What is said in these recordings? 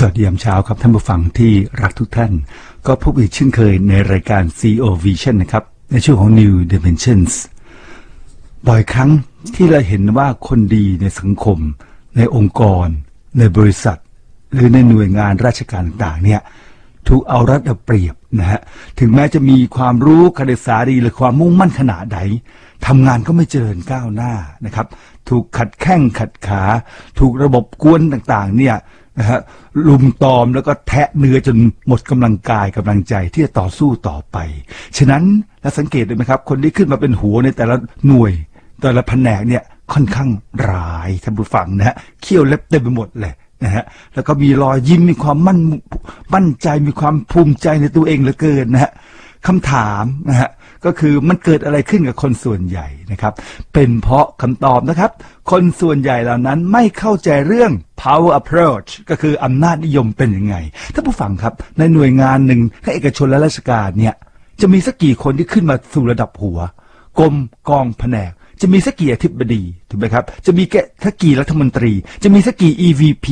วัสดียามเช้าครับท่านผู้ฟังที่รักทุกท่านก็พบอีกเช่นเคยในรายการ CEO Vision นะครับในช่วงของ New Dimensions บ่อยครั้งที่เราเห็นว่าคนดีในสังคมในองค์กรในบริษัทหรือในหน่วยงานราชการต่างๆเนี่ยถูกเอารัดเอาเปรียบนะฮะถึงแม้จะมีความรู้การศึกษาดีหรือความมุ่งมั่นขนาดใดทำงานก็ไม่เจริญก้าวหน้านะครับถูกขัดแข้งขัดขาถูกระบบกวนต่างๆเนี่ยนะฮะลุมตอมแล้วก็แทะเนื้อจนหมดกำลังกายกำลังใจที่จะต่อสู้ต่อไปฉะนั้นเราสังเกตดูไหมครับคนที่ขึ้นมาเป็นหัวในแต่ละหน่วยแต่ละแผนกเนี่ยค่อนข้างร้ายท่านผู้ฟังนะฮะเขี้ยวเล็บเต็มไปหมดเลยนะฮะแล้วก็มีรอยยิ้มมีความมั่นใจมีความภูมิใจในตัวเองเหลือเกินนะฮะคำถามนะฮะก็คือมันเกิดอะไรขึ้นกับคนส่วนใหญ่นะครับเป็นเพราะคำตอบนะครับคนส่วนใหญ่เหล่านั้นไม่เข้าใจเรื่อง power approach ก็คืออำนาจนิยมเป็นยังไงท่านผู้ฟังครับในหน่วยงานหนึ่งทั้งเอกชนและราชการเนี่ยจะมีสักกี่คนที่ขึ้นมาสู่ระดับหัวกรมกองแผนกจะมีสักกี่อธิบดีถูกไหมครับจะมีสักกี่รัฐมนตรีจะมีสักกี่ EVP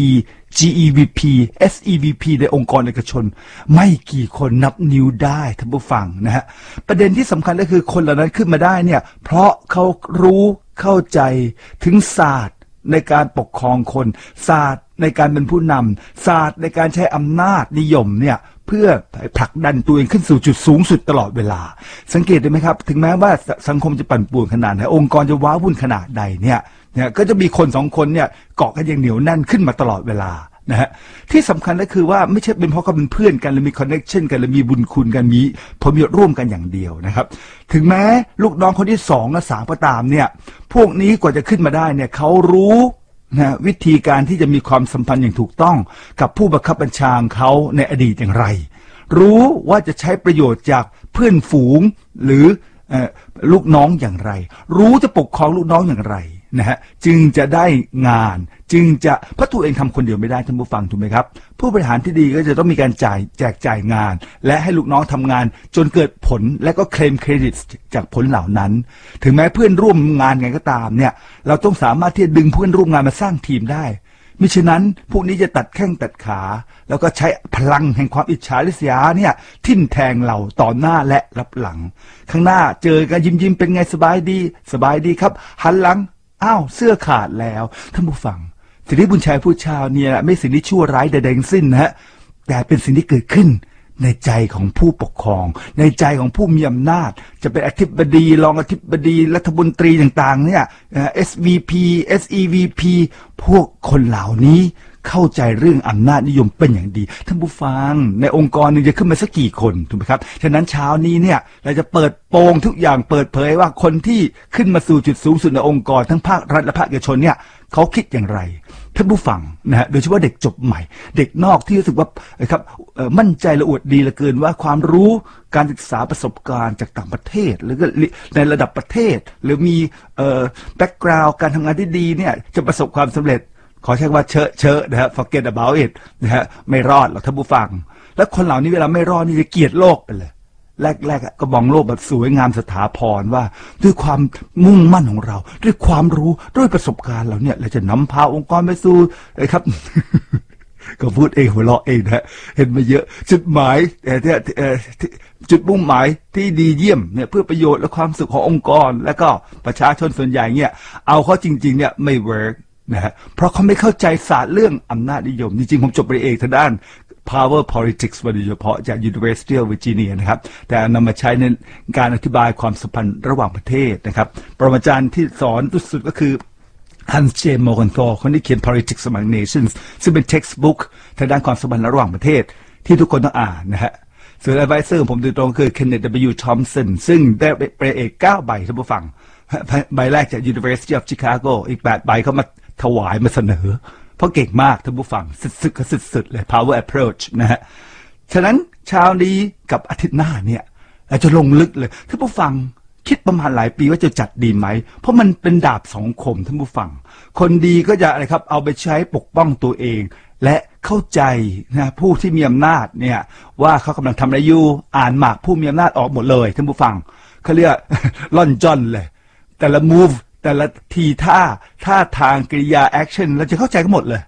GEVP SEVP ในองค์กรเอกชนไม่กี่คนนับนิ้วได้ท่านผู้ฟังนะฮะประเด็นที่สำคัญก็คือคนเหล่านั้นขึ้นมาได้เนี่ยเพราะเขารู้เข้าใจถึงศาสตร์ในการปกครองคนศาสตร์ในการเป็นผู้นำศาสตร์ในการใช้อำนาจนิยมเนี่ยเพื่อผลักดันตัวเองขึ้นสู่จุดสูงสุดตลอดเวลาสังเกตได้ไหมครับถึงแม้ว่าสังคมจะปั่นป่วนขนาดไหนองค์กรจะว้าวุ่นขนาดใดเนี่ยก็จะมีคนสองคนเนี่ยเกาะกันอย่างเหนียวแน่นขึ้นมาตลอดเวลานะฮะที่สำคัญก็คือว่าไม่ใช่เป็นเพราะเขาเป็นเพื่อนกันหรือมีคอนเนคชั่นกันหรือมีบุญคุณกันมีผลประโยชน์ร่วมกันอย่างเดียวนะครับถึงแม้ลูกน้องคนที่2และ3ก็ตามเนี่ยพวกนี้กว่าจะขึ้นมาได้เนี่ยเขารู้นะวิธีการที่จะมีความสัมพันธ์อย่างถูกต้องกับผู้บังคับบัญชาเขาในอดีตอย่างไรรู้ว่าจะใช้ประโยชน์จากเพื่อนฝูงหรือลูกน้องอย่างไรรู้จะปกครองลูกน้องอย่างไรนะฮะจึงจะได้งานจึงจะเพราะตัวเองทำคนเดียวไม่ได้ท่านผู้ฟังถูกไหมครับผู้บริหารที่ดีก็จะต้องมีการแจกจ่ายงานและให้ลูกน้องทำงานจนเกิดผลและก็เคลมเครดิตจากผลเหล่านั้นถึงแม้เพื่อนร่วมงานกันก็ตามเนี่ยเราต้องสามารถที่จะดึงเพื่อนร่วมงานมาสร้างทีมได้มิฉะนั้นพวกนี้จะตัดแข้งตัดขาแล้วก็ใช้พลังแห่งความอิจฉาริษยาเนี่ยทิ่มแทงเราต่อหน้าและรับหลังข้างหน้าเจอกันยิ้มเป็นไงสบายดีครับหันหลังอ้าวเสื้อขาดแล้วท่านผู้ฟังสิ่งที่บุญชัยพูดเช้าเนี่ยไม่สิ่งที่ชั่วร้ายใดๆทั้งสิ้นนะฮะแต่เป็นสิ่งที่เกิดขึ้นในใจของผู้ปกครองในใจของผู้มีอำนาจจะเป็นอธิบดีรองอธิบดีรัฐมนตรีต่างๆเนี่ย SVP SEVP พวกคนเหล่านี้เข้าใจเรื่องอำนาจนิยมเป็นอย่างดีท่านผู้ฟังในองค์กรนึงจะขึ้นมาสักกี่คนถูกไหมครับฉะนั้นเช้านี้เนี่ยเราจะเปิดโปงทุกอย่างเปิดเผยว่าคนที่ขึ้นมาสู่จุดสูงสุดในองค์กรทั้งภาครัฐและภาคเอกชนเนี่ยเขาคิดอย่างไรท่านผู้ฟังนะฮะโดยเฉพาะเด็กจบใหม่เด็กนอกที่รู้สึกว่าครับมั่นใจและอวดดีเหลือเกินว่าความรู้การศึกษาประสบการณ์จากต่างประเทศหรือในระดับประเทศหรือมีแบ็กกราวด์การทำงานที่ดีเนี่ยจะประสบความสำเร็จขอใช้ว่าเชอะนะฮะ forget about it นะฮะไม่รอดหรอกท่านผู้ฟังแล้วคนเหล่านี้เวลาไม่รอดนี่จะเกลียดโลกไปเลยแรกก็มองโลกแบบสวยงามสถาพรว่าด้วยความมุ่งมั่นของเราด้วยความรู้ด้วยประสบการณ์เราเนี่ยเราจะนำพาองค์กรไปสู่ครับ ก็พูดเองหัวเราะเองนะเห็นมาเยอะจุดหมายจุดมุ่งหมายที่ดีเยี่ยมเนี่ยเพื่อประโยชน์และความสุขขององค์กรและก็ประชาชนส่วนใหญ่เนี่ยเอาเขาจริงๆเนี่ยไม่เวิร์กนะฮะเพราะเขาไม่เข้าใจศาสตร์เรื่องอำนาจนิยมจริงๆผมจบปริญญาเอกทางด้าน Power Politics โดยเฉพาะจาก University of Virginia นะครับแต่นำมาใช้ในการอธิบายความสัมพันธ์ระหว่างประเทศนะครับปรมาจารย์ที่สอนสุดก็คือ Hans J. Morgenthau คนที่เขียน Politics Among Nations ซึ่งเป็น textbook ทางด้านความสัมพันธ์ระหว่างประเทศที่ทุกคนต้องอ่านนะฮะส่วน advisor ของผมโดยตรงคือ Kenneth W. Thompson ซึ่งได้ปริญญาเอก9 ใบท่านผู้ฟังใบแรกจาก University of Chicago อีก8 ใบเขามาถวายมาเสนอเพราะเก่งมากท่านผู้ฟังสุดเลย power approach นะฮะฉะนั้นเช้านี้กับอาทิตย์หน้าเนี่ยเราจะลงลึกเลยท่านผู้ฟังคิดประมาณหลายปีว่าจะจัดดีไหมเพราะมันเป็นดาบสองคมท่านผู้ฟังคนดีก็จะอะไรครับเอาไปใช้ปกป้องตัวเองและเข้าใจนะผู้ที่มีอำนาจเนี่ยว่าเขากำลังทำอะไรอยู่อ่านหมากผู้มีอำนาจออกหมดเลยท่านผู้ฟังเขาเรียกล่อนจ้อนเลยแต่ละ move แต่ละทีท่าทางกริยาแอคชั่นเราจะเข้าใจกันหมดเลย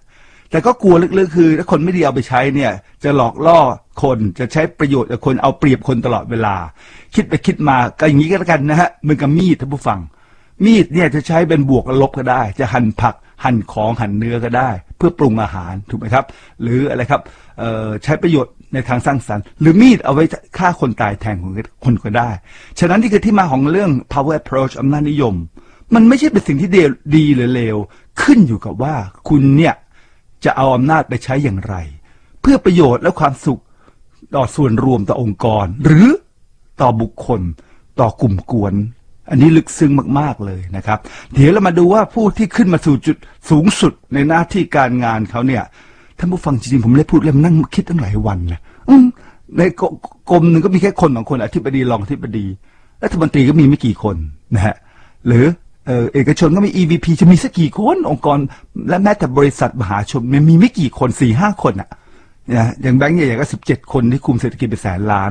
แต่ก็กลัวลึกๆคือถ้าคนไม่ดีเอาไปใช้เนี่ยจะหลอกล่อคนจะใช้ประโยชน์กับคนเอาเปรียบคนตลอดเวลาคิดไปคิดมาก็อย่างนี้ก็แล้วกันนะฮะเหมือนกับมีดท่านผู้ฟังมีดเนี่ยจะใช้เป็นบวกและลบก็ได้จะหั่นผักหั่นของหั่นเนื้อก็ได้เพื่อปรุงอาหารถูกไหมครับหรืออะไรครับใช้ประโยชน์ในทางสร้างสรรค์หรือมีดเอาไว้ฆ่าคนตายแทนของคนก็ได้ฉะนั้นนี่คือที่มาของเรื่อง power approach อำนาจนิยมมันไม่ใช่เป็นสิ่งที่ดีหรือเลวขึ้นอยู่กับว่าคุณเนี่ยจะเอาอำนาจไปใช้อย่างไรเพื่อประโยชน์และความสุขต่อส่วนรวมต่อองค์กรหรือต่อบุคคลต่อกลุ่มกวนอันนี้ลึกซึ้งมากๆเลยนะครับเดี๋ยวเรามาดูว่าผู้ที่ขึ้นมาสู่จุดสูงสุดในหน้าที่การงานเขาเนี่ยท่านผู้ฟังจริงๆผมได้พูดแล้วนั่งคิดตั้งหลายวันนะในกรมหนึ่งก็มีแค่คน2 คนอธิบดีรองอธิบดีรัฐมนตรีก็มีไม่กี่คนนะฮะหรือเอกชนก็มี EVP จะมีสักกี่คนองค์กรและแม้แต่บริษัทมหาชนมันมีไม่กี่คน 4-5 คนอะนะอย่างแบงก์ใหญ่ๆก็17 คนที่คุมเศรษฐกิจเป็นแสนล้าน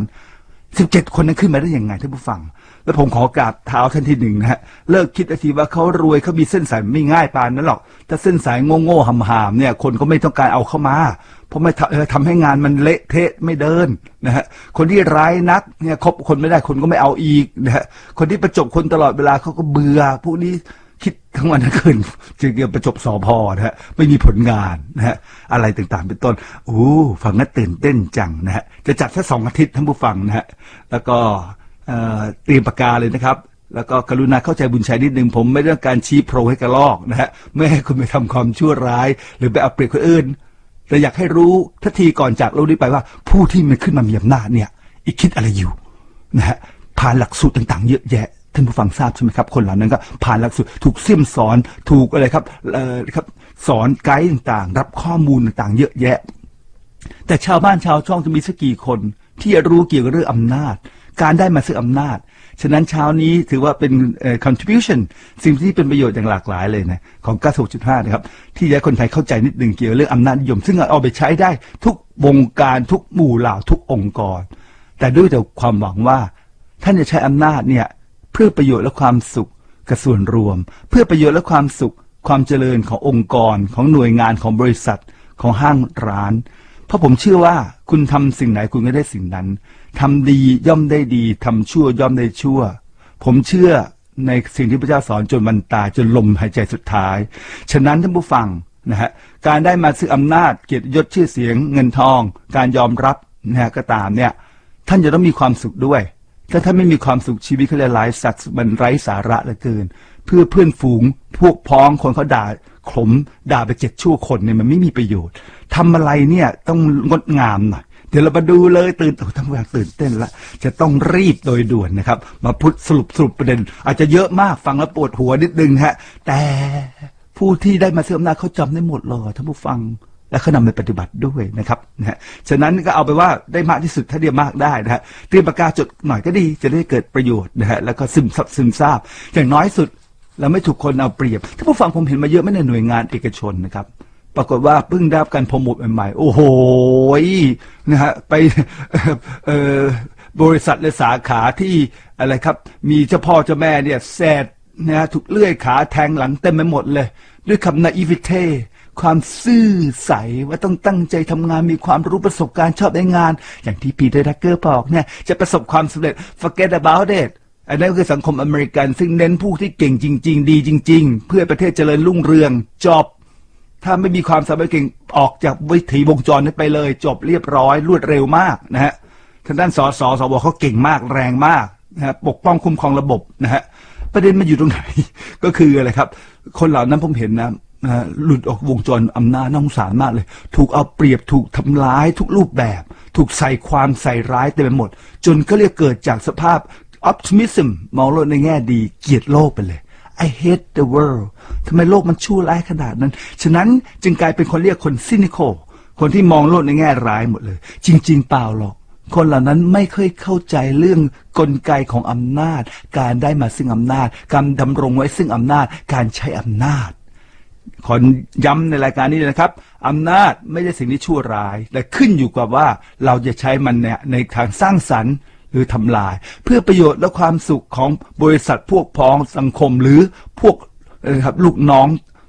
17 คนนั้นขึ้นมาได้ยังไงท่านผู้ฟังแล้วผมขอกราบเท้าท่านที่หนึ่งนะฮะเลิกคิดทีว่าเขารวยเขามีเส้นสายไม่ง่ายปานนั้นหรอกถ้าเส้นสายโง่ๆหำๆเนี่ยคนก็ไม่ต้องการเอาเข้ามาเพราะไม่ทำให้งานมันเละเทะไม่เดินนะฮะคนที่ร้ายนักเนี่ยคบคนไม่ได้คนก็ไม่เอาอีกนะฮะคนที่ประจบคนตลอดเวลาเขาก็เบื่อพวกนี้คิดทั้งวันทั้งคืนจึงเกี่ยวประจบสพนะฮะไม่มีผลงานนะฮะอะไรต่างๆเป็นต้นฟังน่าตื่นเต้นจังนะฮะจะจัดแค่2 อาทิตย์ท่านผู้ฟังนะฮะแล้วก็เตรียมปากกาเลยนะครับแล้วก็กรุณาเข้าใจบุญชัยนิดนึงผมไม่ต้องการชี้โพรงให้กระลอกนะฮะไม่ให้คุณไปทำความชั่วร้ายหรือไปเอาเปรียบคนอื่นแต่อยากให้รู้ทันทีก่อนจากโลกนี้ไปว่าผู้ที่มันขึ้นมามีอำนาจเนี่ยอีกคิดอะไรอยู่นะฮะผ่านหลักสูตรต่างๆเยอะแยะท่านผู้ฟังทราบใช่ไหมครับคนเหล่านั้นก็ผ่านหลักสูตรถูกเสี่ยมสอนถูกอะไรครับสอนไกด์ต่างๆรับข้อมูลต่างๆเยอะแยะแต่ชาวบ้านชาวช่องจะมีสักกี่คนที่จะรู้เกี่ยวกับเรื่องอำนาจการได้มาซึ่งอำนาจฉะนั้นเช้านี้ถือว่าเป็นcontribution สิ่งที่เป็นประโยชน์อย่างหลากหลายเลยนะของ 96.5 นะครับที่จะให้คนไทยเข้าใจนิดหนึ่งเกี่ยวกับเรื่องอำนาจนิยมซึ่งเอาไปใช้ได้ทุกวงการทุกหมู่เหล่าทุกองค์กรแต่ด้วยแต่ความหวังว่าท่านจะใช้อำนาจเนี่ยเพื่อประโยชน์และความสุขกับส่วนรวมเพื่อประโยชน์และความสุขความเจริญขององค์กรของหน่วยงานของบริษัทของห้างร้านเพราะผมเชื่อว่าคุณทำสิ่งไหนคุณก็ได้สิ่งนั้นทำดีย่อมได้ดีทำชั่วย่อมได้ชั่วผมเชื่อในสิ่งที่พระเจ้าสอนจนวันตายจนลมหายใจสุดท้ายฉะนั้นท่านผู้ฟังนะฮะการได้มาซึ่งอำนาจเกียรติยศชื่อเสียงเงินทองการยอมรับนะฮะก็ตามเนี่ยท่านจะต้องมีความสุขด้วยถ้าท่านไม่มีความสุขชีวิตเขาเลยไร้สัตว์มันไร้สาระเหลือเกินเพื่อเพื่อนฝูงพวกพ้องคนเขาด่าขมด่าไป7 ชั่วคนเนี่ยมันไม่มีประโยชน์ทำอะไรเนี่ยต้องงดงามหน่อยเดี๋ยวเรามาดูเลยทั้งวันตื่นเต้นละจะต้องรีบโดยด่วนนะครับมาพูดสรุปประเด็นอาจจะเยอะมากฟังแล้วปวดหัวนิดนึงฮะแต่ผู้ที่ได้มาเสื่อมหน้าเขาจำได้หมดเลยท่านผู้ฟังและเขานำไปปฏิบัติด้วยนะครับนะฮะฉะนั้นก็เอาไปว่าได้มากที่สุดถ้าเดียวมากได้นะฮะเตรียมปากกาจดหน่อยก็ดีจะได้เกิดประโยชน์นะฮะแล้วก็ซึมซาบอย่างน้อยสุดเราไม่ถูกคนเอาเปรียบท่านผู้ฟังผมเห็นมาเยอะไม่ในหน่วยงานเอกชนนะครับปรากฏว่าเพิ่งได้รับการโปรโมทใหม่ๆโอ้โหนะฮะไปบริษัทและสาขาที่อะไรครับมีเจ้าพ่อเจ้าแม่เนี่ยแสดนะฮะถูกเลื่อยขาแทงหลังเต็มไปหมดเลยด้วยคำ naivete ความซื่อใสว่าต้องตั้งใจทำงานมีความรู้ประสบการณ์ชอบในงานอย่างที่ปีเตอร์ดักเกอร์บอกเนี่ยจะประสบความสำเร็จ forget about it อันนั้นคือสังคมอเมริกันซึ่งเน้นผู้ที่เก่งจริงๆดีจริงๆเพื่อประเทศเจริญรุ่งเรืองจบถ้าไม่มีความสามารถเก่งออกจากวิถีวงจรนี้ไปเลยจบเรียบร้อยรวดเร็วมากนะฮะทางด้านสวเขาเก่งมากแรงมากนะฮะปกป้องคุ้มครองระบบนะฮะประเด็นมันอยู่ตรงไหน ก็คืออะไรครับคนเหล่านั้นผมเห็นนะหลุดออกวงจรอำนาจน่าสงสารมากเลยถูกเอาเปรียบถูกทำร้ายทุกรูปแบบถูกใส่ความใส่ร้ายเต็มไปหมดจนก็เรียกเกิดจากสภาพ optimism มองโลกในแง่ดีเกลียดโลกไปเลย I hate the world ทำไมโลกมันชั่วร้ายขนาดนั้นฉะนั้นจึงกลายเป็นคนเรียกคน cynical คนที่มองโลกในแง่ร้ายหมดเลยจริงๆเปล่าหรอกคนเหล่านั้นไม่เคยเข้าใจเรื่องกลไกของอำนาจการได้มาซึ่งอำนาจการดำรงไว้ซึ่งอำนาจการใช้อำนาจขอย้ำในรายการนี้นะครับอำนาจไม่ใช่สิ่งที่ชั่วร้ายแต่ขึ้นอยู่กับว่าเราจะใช้มันในทางสร้างสรรค์หรือทำลายเพื่อประโยชน์และความสุขของบริษัทพวกพ้องสังคมหรือพวกครับลูกน้อง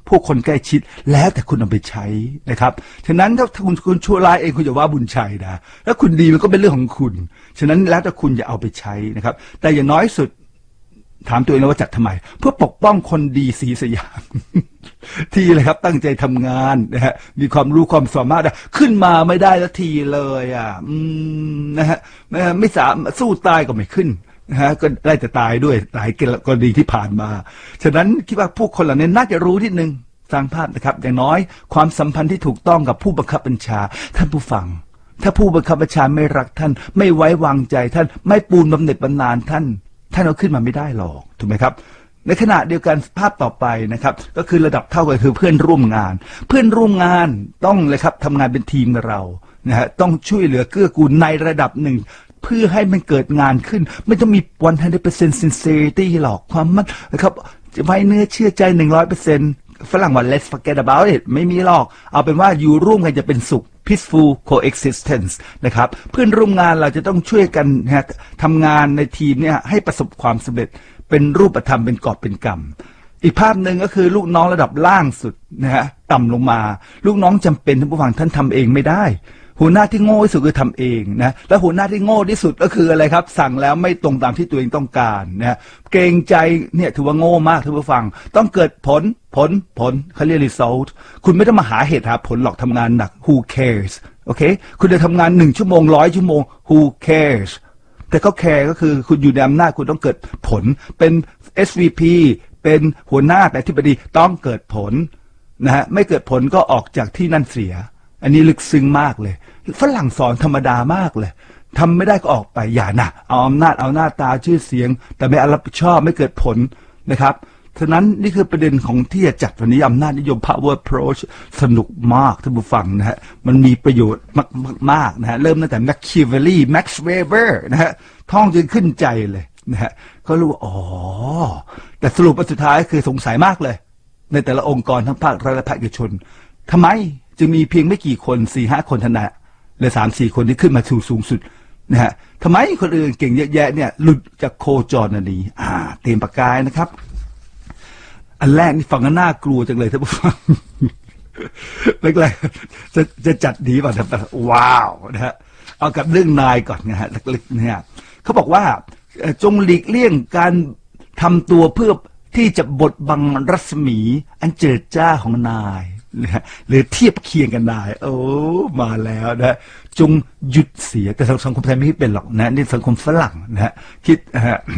พวกคนใกล้ชิดแล้วแต่คุณเอาไปใช้นะครับฉะนั้นถ้าคุณชั่วร้ายเองคุณจะว่าบุญชัยนะแล้วคุณดีมันก็เป็นเรื่องของคุณฉะนั้นแล้วแต่คุณจะเอาไปใช้นะครับแต่อย่างน้อยสุดถามตัวเองแล้วว่าจัดทำไมเพื่อปกป้องคนดีสีสยาม ที่เลยครับตั้งใจทำงานนะฮะมีความรู้ความสามารถขึ้นมาไม่ได้ละทีเลยนะฮะไม่สามารถสู้ตายก็ไม่ขึ้นนะฮะก็ได้แต่ตายด้วยหลายกรณีที่ผ่านมาฉะนั้นคิดว่าผู้คนเหล่านี้น่าจะรู้นิดนึงสร้างภาพนะครับอย่างน้อยความสัมพันธ์ที่ถูกต้องกับผู้บังคับบัญชาท่านผู้ฟังถ้าผู้บังคับบัญชาไม่รักท่านไม่ไว้วางใจท่านไม่ปูนบำเหน็จบำนาญท่านเอาขึ้นมาไม่ได้หรอกถูกไหมครับในขณะเดียวกันภาพต่อไปนะครับก็คือระดับเท่ากันคือเพื่อนร่วมงานต้องเลยครับทำงานเป็นทีมกับเรานะฮะต้องช่วยเหลือเกื้อกูลในระดับหนึ่งเพื่อให้มันเกิดงานขึ้นไม่ต้องมี 100% sincerity หรอกความมั่นนะครับไว้เนื้อเชื่อใจ 100%ฝรั่งว่า let's forget about it ไม่มีหรอกเอาเป็นว่าอยู่ร่วมกันจะเป็นสุข peaceful coexistence นะครับเพื่อนร่วมงานเราจะต้องช่วยกันนะทำงานในทีมเนี่ยให้ประสบความสำเร็จเป็นรูปธรรมเป็นกอบเป็นกำอีกภาพหนึ่งก็คือลูกน้องระดับล่างสุดนะฮะต่ำลงมาลูกน้องจำเป็นท่านผู้ฟังท่านทำเองไม่ได้หัวหน้าที่โง่ที่สุดคือทำเองนะและหัวหน้าที่โง่ที่สุดก็คืออะไรครับสั่งแล้วไม่ตรงตามที่ตัวเองต้องการนะเกรงใจเนี่ยถือว่าโง่มากท่านผู้ฟังต้องเกิดผลเขาเรียก result คุณไม่ต้องมาหาเหตุหาผลหรอกทำงานหนัก who cares โอเคคุณจะทำงาน1 ชั่วโมง100 ชั่วโมง who cares แต่เขาแคร์ก็คือคุณอยู่ในอำนาจคุณต้องเกิดผลเป็น SVP เป็นหัวหน้าแต่ที่ปดีต้องเกิดผลนะฮะไม่เกิดผลก็ออกจากที่นั่นเสียอันนี้ลึกซึ้งมากเลยฝรั่งสอนธรรมดามากเลยทำไม่ได้ก็ออกไปอย่านะเอาอำนาจเอาหน้าตาชื่อเสียงแต่ไม่รับผิดชอบไม่เกิดผลนะครับฉะนั้นนี่คือประเด็นของที่จะจัดวันนี้อำนาจนิยม power approach สนุกมากท่านผู้ฟังนะฮะมันมีประโยชน์มากนะฮะเริ่มตั้งแต่ Machiavelli Max Weber นะฮะท่องจนขึ้นใจเลยนะฮะก็รู้อ๋อแต่สรุปสุดท้ายคือสงสัยมากเลยในแต่ละองค์กรทั้งภาครัฐและภาคเอกชนทำไมจึงมีเพียงไม่กี่คน 4-5 คนเท่านั้นหรือ 3-4 คนที่ขึ้นมาสู่สูงสุดนะฮะทำไมคนอื่นเก่งเยอะแยะเนี่ยหลุดจากโคจรอันนี้เตรียมปากกานะครับอันแรกนี่ฟังก็น่ากลัวจังเลยท่านผู้ฟังแรกๆจะจัดดีป่ะแต่ว้าวนะฮะเอากับเรื่องนายก่อนนะฮะเล็กๆเนี่ยเขาบอกว่าจงหลีกเลี่ยงการทำตัวเพื่อที่จะบดบังรัศมีอันเจิดจ้าของนายหรือเทียบเคียงกันได้โอ้มาแล้วนะจงหยุดเสียแต่สังคมไทยไม่เป็นหรอกนะนี่สังคมฝรั่งนะฮะคิด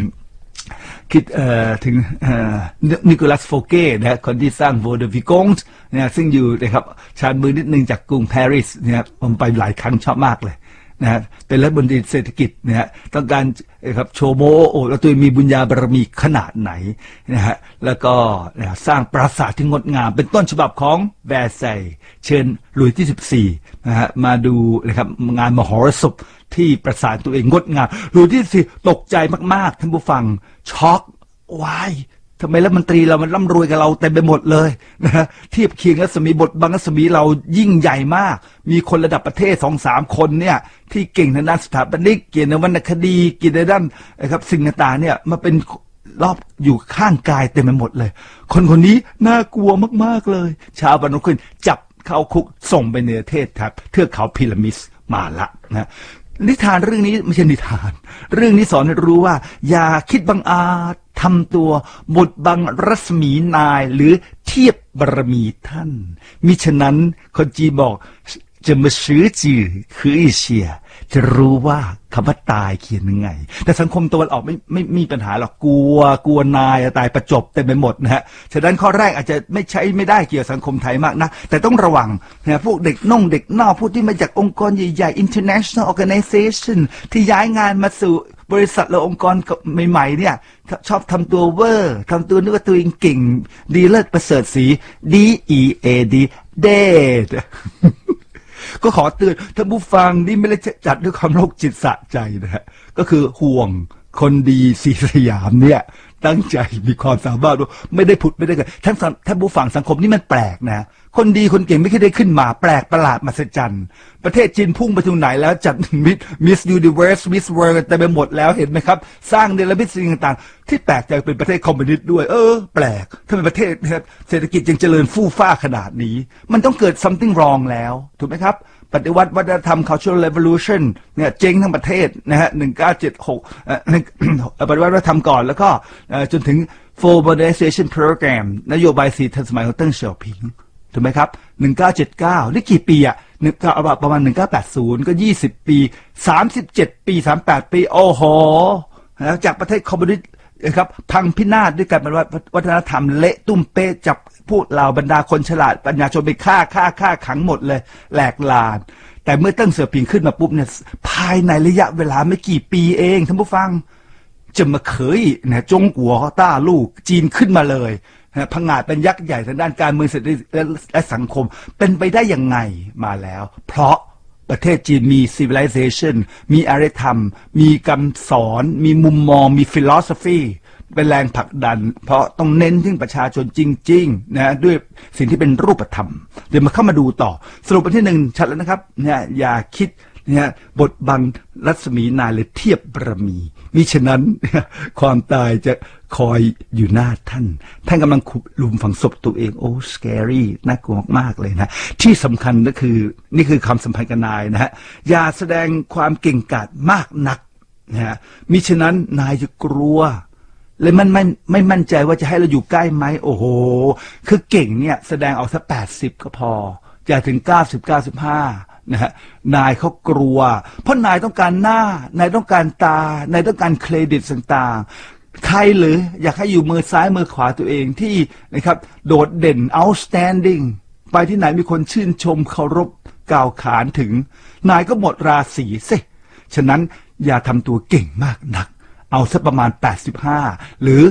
ถึงนิโคลัสโฟเก้นะคนที่สร้างโวเดวิกงต์นะซึ่งอยู่นะครับชานมือนิดนึงจากกรุงปารีสเนี่ยผมไปหลายครั้งชอบมากเลยนะฮะเป็นรัฐมนตรีเศรษฐกิจนะฮะต้องการครับโชว์โมโอ้แล้วตัวมีบุญญาบารมีขนาดไหนนะฮะแล้วก็สร้างปราสาทที่งดงามเป็นต้นฉบับของแวร์ไซน์เชิญหลุยส์ที่14นะฮะมาดูนะครับงานมหรสพที่ปราสาทตัวเองงดงามหลุยส์ที่14ตกใจมากๆท่านผู้ฟังช็อกว้ายทำไมรัฐมนตรีเรามันร่ำรวยกับเราเต็มไปหมดเลยนะเทียบเคียงรัศมีบทบังรัศมีเรายิ่งใหญ่มากมีคนระดับประเทศ 2-3 คนเนี่ยที่เก่งทางด้านสถาปนิกเก่งในวรรณคดีเก่งในด้านนะครับสิ่งต่างๆเนี่ยมาเป็นรอบอยู่ข้างกายเต็มไปหมดเลยคนนี้น่ากลัวมากๆเลยชาวบ้านคนจับเข้าคุกส่งไปในประเทศครับเทือกเขาพีระมิดมาละนะนิทานเรื่องนี้ไม่ใช่นิทานเรื่องนี้สอนให้รู้ว่าอย่าคิดบังอาจทำตัวบดบังรัศมีนายหรือเทียบบารมีท่านมิฉะนั้นคนจีนบอกจะมาซื้อจือคืออีเชียจะรู้ว่าคำว่าตายเขียนยังไงแต่สังคมตะวันออกไม่มีปัญหาหรอกกลัวนายตายประจบเต็มไปหมดนะฮะฉะนั้นข้อแรกอาจจะไม่ได้เกี่ยวกับสังคมไทยมากนะแต่ต้องระวังนะพวกเด็กนอกพวกที่มาจากองค์กรใหญ่ๆ international organization ที่ย้ายงานมาสู่บริษัทหรือองค์กรใหม่ๆเนี่ยชอบทำตัวเวอร์ทำตัวนึกว่าตัวเองเก่งดีเลิศประเสริฐศรี DEAD dead ก็ขอเตือนท่านผู้ฟังนี่ไม่ได้จัดด้วยความโรคจิตสะใจนะฮะก็คือห่วงคนดีสีสยามเนี่ยตั้งใจมีความสามารถไม่ได้ผุดไม่ได้เกิดท่านผู้ฟังสังคมนี่มันแปลกนะคนดีคนเก่งไม่เคยได้ขึ้นมาแปลกประหลาดมหัศจรรย์ประเทศจีนพุ่งไปถึงไหนแล้วจัดมิสยูนิเวิร์สมิสเวิร์กันเต็มไปหมดแล้วเห็นไหมครับสร้างเนรมิตสิ่งต่างๆที่แปลกใจเป็นประเทศคอมมิวนิสต์ด้วยแปลกถ้าเป็นประเทศเศรษฐกิจยังเจริญฟู่ฟ้าขนาดนี้มันต้องเกิด something wrong แล้วถูกไหมครับปฏิวัติวัฒนธรรม cultural revolution เนี่ยเจ๊งทั้งประเทศนะฮะ1976ปฏิวัติวัฒนธรรมก่อนแล้วก็จนถึง Four Modernization Program นโยบาย4ทันสมัยของเติ้งเสี่ยวผิงถูกไหมครับ1979นี่กี่ปีอ่ะประมาณ1980ก็20ปี37ปี38ปีโอ้โหจากประเทศคอมมิวนิสต์นะครับพังพินาศด้วยกันเป็นวัฒนธรรมเละตุ้มเป๊ะจับพวกเหล่าบรรดาคนฉลาดปัญญาชนไปฆ่าขังหมดเลยแหลกลานแต่เมื่อเติ้งเสี่ยวผิงขึ้นมาปุ๊บเนี่ยภายในระยะเวลาไม่กี่ปีเองท่านผู้ฟังจะมาเคยนะจงกัวต้าลูกจีนขึ้นมาเลยพังงาดเป็นยักษ์ใหญ่ทางด้านการเมืองเศรษฐกิจและสังคมเป็นไปได้ยังไงมาแล้วเพราะประเทศจีนมี civilization มีอารยธรรมมีคำสอนมีมุมมองมี philosophy เป็นแรงผลักดันเพราะต้องเน้นถึงประชาชนจริงๆนะด้วยสิ่งที่เป็นรูปธรรมเดี๋ยวมาเข้ามาดูต่อสรุปประเทศหนึ่งชัดแล้วนะครับเนี่ยอย่าคิดเนี่ยบทบังรัศมีนายเลยเทียบบารมีมิฉะนั้นความตายจะคอยอยู่หน้าท่านกำลังขุดหลุมฝังศพตัวเองโอ้ scary น่ากลัวมากเลยนะที่สำคัญก็คือนี่คือความสัมพันธ์กับนายนะฮะอย่าแสดงความเก่งกาจมากนักนะฮะมิฉะนั้นนายจะกลัวเลยมันไม่มั่นใจว่าจะให้เราอยู่ใกล้ไหมโอ้โหคือเก่งเนี่ยแสดงออกสัก80ก็พอจะถึง90-95นะฮะนายเขากลัวเพราะนายต้องการหน้านายต้องการตานายต้องการเครดิตต่างๆใครหรืออยากให้อยู่มือซ้ายมือขวาตัวเองที่นะครับโดดเด่น outstanding ไปที่ไหนมีคนชื่นชมเคารพกล่าวขานถึงนายก็หมดราศีสิฉะนั้นอย่าทำตัวเก่งมากนักเอาสักประมาณ85หรือ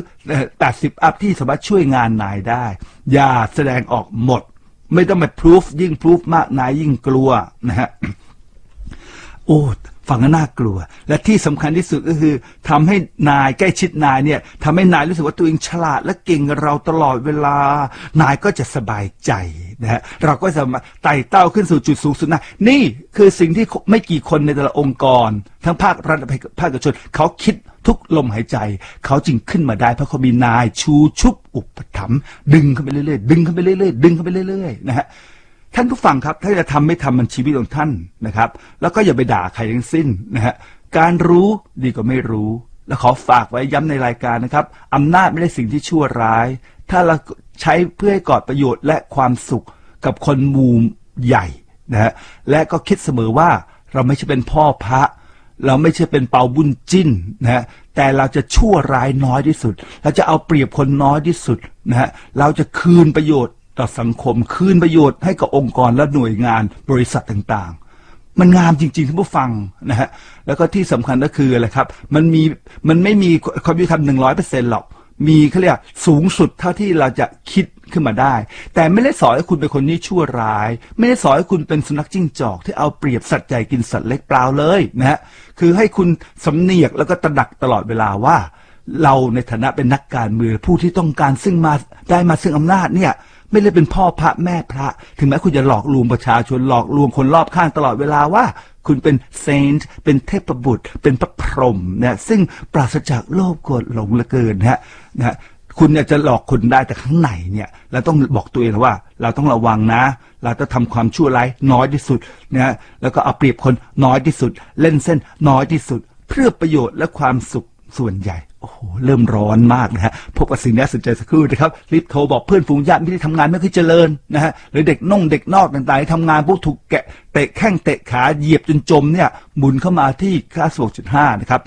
80อัพที่สามารถช่วยงานนายได้อย่าแสดงออกหมดไม่ต้องมาพิสูจน์ยิ่งพิสูจน์มากนายยิ่งกลัวนะฮะโอ้ฟังก็น่ากลัวและที่สำคัญที่สุดก็คือทำให้นายใกล้ชิดนายเนี่ยทำให้นายรู้สึกว่าตัวเองฉลาดและเก่งเราตลอดเวลานายก็จะสบายใจนะฮะเราก็จะมาไต่เต้าขึ้นสู่จุดสูงสุดนะนี่คือสิ่งที่ไม่กี่คนในแต่ละองค์กรทั้งภาครัฐภาคเอกชนเขาคิดทุกลมหายใจเขาจึงขึ้นมาได้เพราะเขามีนายชูชุบอุปถัมภ์ดึงเข้าไปเรื่อยๆดึงเข้าไปเรื่อยๆดึงเข้าไปเรื่อยๆนะฮะท่านผู้ฟังครับถ้าจะทำไม่ทำมันชีวิตของท่านนะครับแล้วก็อย่าไปด่าใครทั้งสิ้นนะฮะการรู้ดีกว่าไม่รู้แล้วขอฝากไว้ย้ำในรายการนะครับอำนาจไม่ได้สิ่งที่ชั่วร้ายถ้าเราใช้เพื่อให้ก่อประโยชน์และความสุขกับคนหมู่ใหญ่นะฮะและก็คิดเสมอว่าเราไม่ใช่เป็นพ่อพระเราไม่ใช่เป็นเปาบุญจิ้นนะฮะแต่เราจะชั่วร้ายน้อยที่สุดเราจะเอาเปรียบคนน้อยที่สุดนะฮะเราจะคืนประโยชน์ต่อสังคมคืนประโยชน์ให้กับองค์กรและหน่วยงานบริษัทต่างๆมันงามจริงๆท่านผู้ฟังนะฮะแล้วก็ที่สำคัญก็คืออะไรครับมันไม่มีความยุติธรรม 100% หรอกมีเขาเรียกสูงสุดเท่าที่เราจะคิดขึ้นมาได้แต่ไม่ได้สอนให้คุณเป็นคนนี้ชั่วร้ายไม่ได้สอนให้คุณเป็นสุนัขจิ้งจอกที่เอาเปรียบสัตว์ใหญ่กินสัตว์เล็กเปล่าเลยนะฮะคือให้คุณสำเนียกแล้วก็ตระหนักตลอดเวลาว่าเราในฐานะเป็นนักการเมืองผู้ที่ต้องการซึ่งอำนาจเนี่ยไม่ได้เป็นพ่อพระแม่พระถึงแม้คุณจะหลอกลวงประชาชนหลอกลวงคนรอบข้างตลอดเวลาว่าคุณเป็นเซนต์เป็นเทพบุตรเป็นพระพรหมเนี่ยซึ่งปราศจากโลภโกรธหลงเหลือเกินนะฮะคุณเนี่ยจะหลอกคนได้แต่ข้างในเนี่ยเราต้องบอกตัวเองว่าเราต้องระวังนะเราจะทำความชั่วร้ายน้อยที่สุดนะแล้วก็เอาเปรียบคนน้อยที่สุดเล่นเส้นน้อยที่สุดเพื่อประโยชน์และความสุขส่วนใหญ่โอ้โหเริ่มร้อนมากนะฮะพบกับสิ่งน่าสนใจสักครู่นะครับรีบโทรบอกเพื่อนฝูงญาติไม่ได้ทำงานไม่ค่อยเจริญนะฮะหรือเด็กนอกต่างๆที่ทำงานพวกถูกแกะเตะแข้งเตะขาเหยียบจนจมเนี่ยหมุนเข้ามาที่ค่า16.5นะครับ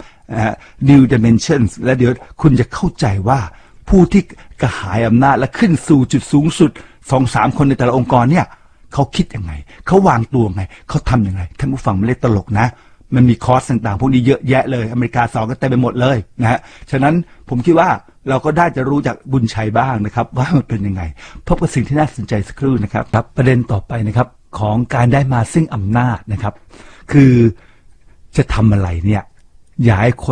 New Dimensions และเดี๋ยวคุณจะเข้าใจว่าผู้ที่กระหายอำนาจและขึ้นสู่จุดสูงสุด 2-3 คนในแต่ละองค์กรเนี่ยเขาคิดยังไงเขาวางตัวไงเขาทำยังไงท่านผู้ฟังไม่ได้ตลกนะมันมีคอร์สต่างๆพวกนี้เยอะแยะเลยอเมริกาสอนกันเต็มไปหมดเลยนะฮะฉะนั้นผมคิดว่าเราก็ได้จะรู้จากบุญชัยบ้างนะครับว่ามันเป็นยังไงพบกับสิ่งที่น่าสนใจสักครู่นะครับประเด็นต่อไปนะครับของการได้มาซึ่งอำนาจนะครับคือจะทำอะไรเนี่ยอย่าให้คน